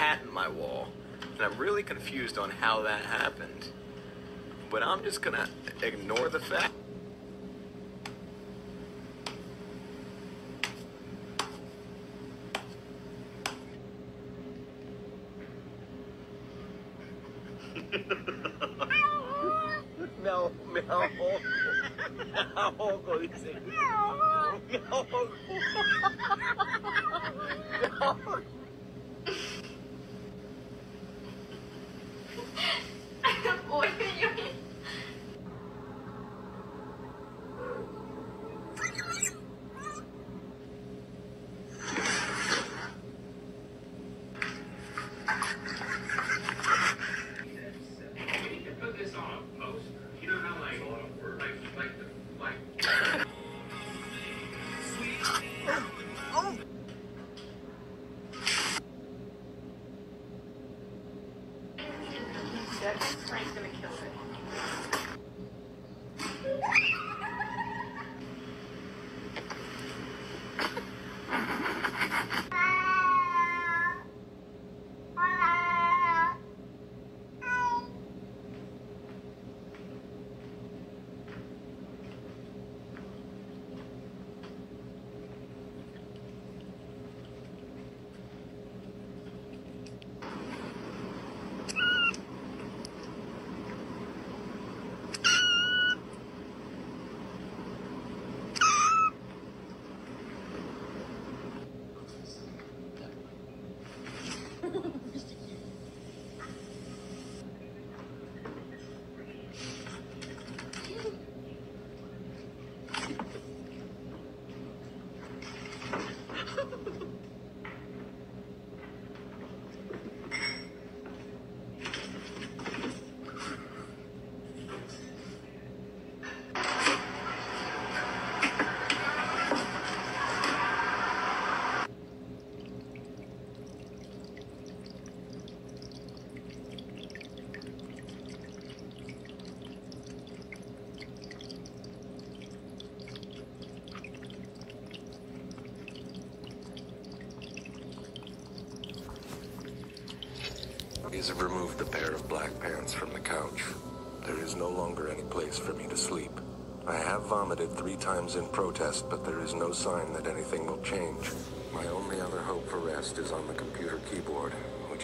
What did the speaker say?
cat in my wall, and I'm really confused on how that happened. But I'm just gonna ignore the fact. Meow, meow, meow, dice. Meow. Put this on a poster. You know how like Oh. Frank's gonna kill it. These have removed the pair of black pants from the couch. There is no longer any place for me to sleep. I have vomited 3 times in protest, but there is no sign that anything will change. My only other hope for rest is on the computer keyboard, which...